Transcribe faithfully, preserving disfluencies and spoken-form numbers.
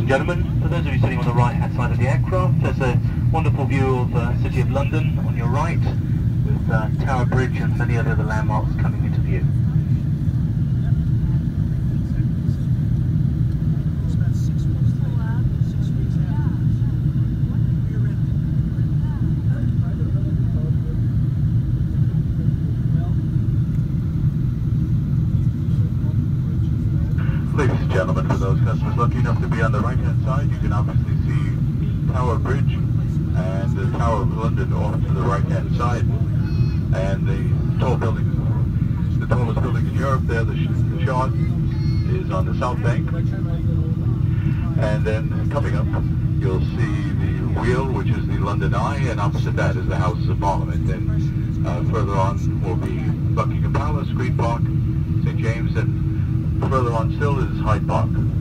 gentlemen, for those of you sitting on the right hand side of the aircraft, there's a wonderful view of the uh, City of London on your right, with uh, Tower Bridge and many other landmarks coming into view. Ladies and gentlemen, for those customers lucky enough to be on the right-hand side, you can obviously see Tower Bridge and the Tower of London off to the right-hand side. And the tall building, the tallest building in Europe there, the, sh the Shard, is on the south bank. And then coming up, you'll see the Wheel, which is the London Eye, and opposite that is the House of Parliament. And uh, further on will be Buckingham Palace, Green Park, Saint James, and further on still is Hyde Park.